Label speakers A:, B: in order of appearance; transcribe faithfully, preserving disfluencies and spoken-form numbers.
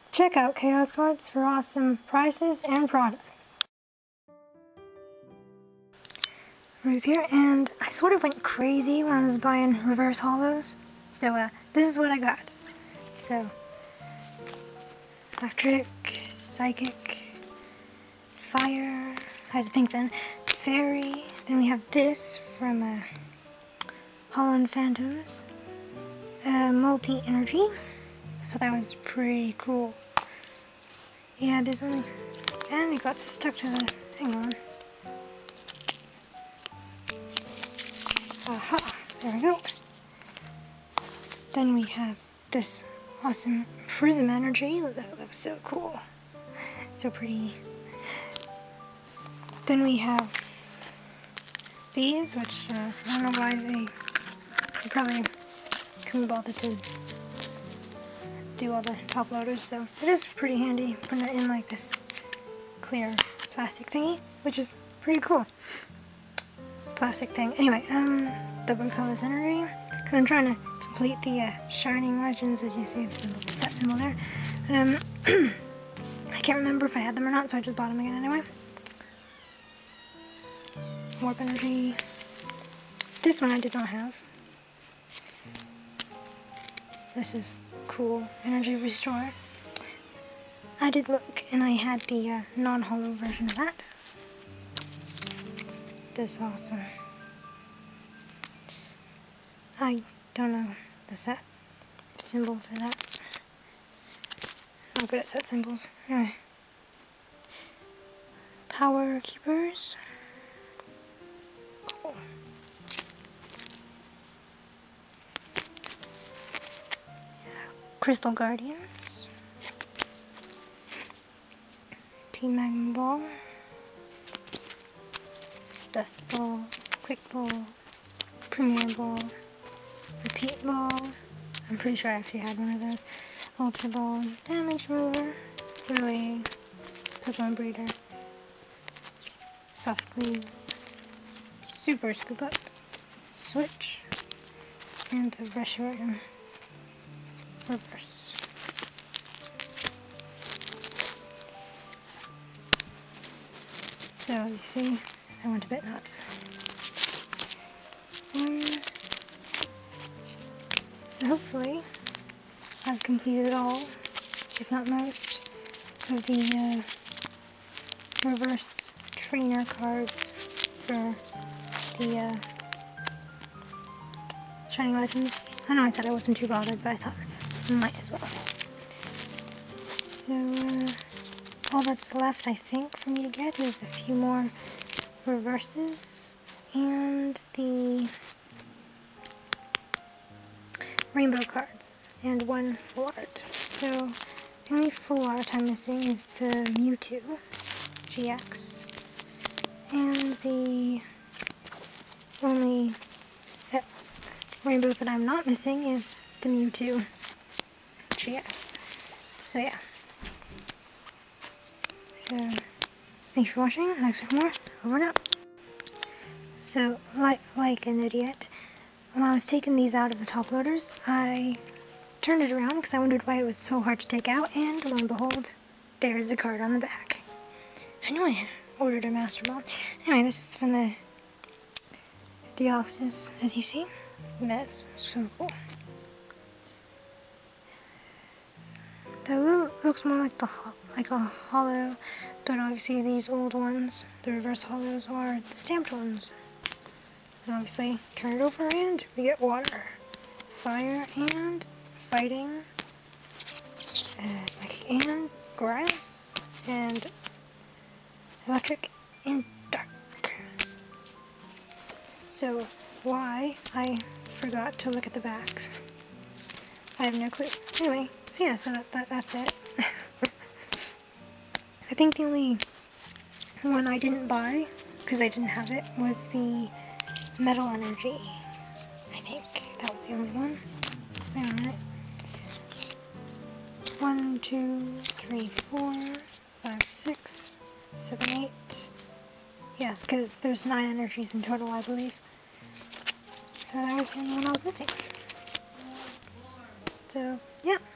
A: Check out Chaos Cards for awesome prices and products. Ruth here, and I sort of went crazy when I was buying reverse hollows. So uh, this is what I got. So, electric, psychic, fire, I had to think then, fairy, then we have this from uh, Holland Phantoms, uh, multi-energy. I thought that was pretty cool. Yeah, there's only, and it got stuck to the, hang on. Aha, there we go. Then we have this awesome prism energy. That looks so cool. So pretty. Then we have these, which uh, I don't know why they, they probably couldn't bother to do all the top loaders, so it is pretty handy putting it in like this clear plastic thingy, which is pretty cool. Plastic thing. Anyway, um, double colors energy, because I'm trying to complete the uh, Shining Legends, as you see the symbol, the set symbol there. And um, I can't remember if I had them or not, so I just bought them again anyway. Warp energy. This one I did not have. This is cool. Energy Restore. I did look, and I had the uh, non-hollow version of that. This is awesome. I don't know the set symbol for that. I'm good at set symbols. Anyway. Power Keepers. Cool. Crystal Guardians. Team Magma Ball. Dust Ball. Quick Ball. Premier Ball. Repeat Ball. I'm pretty sure I actually had one of those. Ultra Ball. Damage Mover. Really. Pokemon Breeder. Soft Squeeze. Super Scoop Up. Switch. And the Reshiram Reverse. So you see, I went a bit nuts. Um, so hopefully I've completed all, if not most, of the uh, reverse trainer cards for the uh, Shining Legends. I know I said I wasn't too bothered, but I thought I might as well. So, uh, all that's left, I think, for me to get is a few more reverses and the rainbow cards and one full art. So, the only full art I'm missing is the Mewtwo G X, and the only uh, rainbows that I'm not missing is the Mewtwo G X. So yeah. So, thanks for watching. Thanks for more. Over and out. So, like, like an idiot, when I was taking these out of the top loaders, I turned it around because I wondered why it was so hard to take out, and lo and behold, there's the card on the back. I knew I ordered a Master Ball. Anyway, this is from the Deoxys, as you see. That's so cool. The lo looks more like the like a hollow, but obviously these old ones, the reverse hollows, are the stamped ones. And obviously, turn it over and we get water, fire, and fighting, uh, psychic, and grass, and electric, and dark. So why I forgot to look at the backs, I have no clue. Anyway, so yeah, so that, that that's it. I think the only one I didn't buy, because I didn't have it, was the Metal Energy. I think that was the only one. Wait a minute. One, two, three, four, five, six, seven, eight. Yeah, because there's nine energies in total, I believe. So that was the only one I was missing. So, yeah.